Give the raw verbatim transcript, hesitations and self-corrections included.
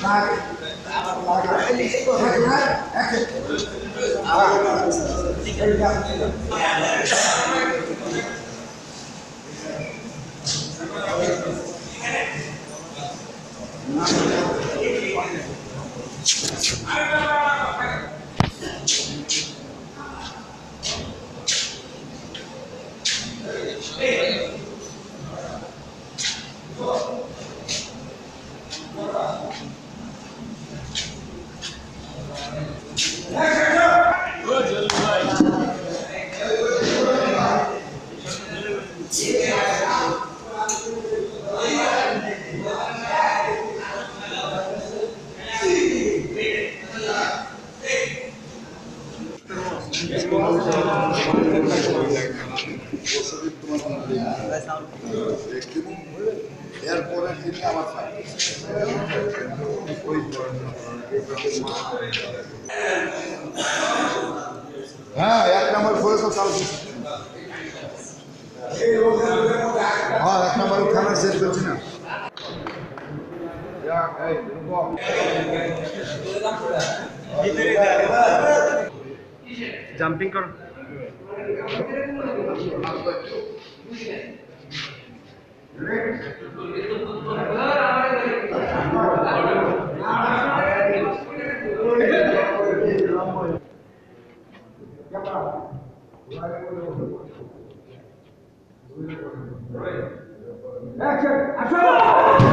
এরপরে তিনি আবার হ্যাঁ এক নম্বর করে তো চালু হ্যাঁ এক নম্বর খানা সেট করছি না জাম্পিং কর Action! Action!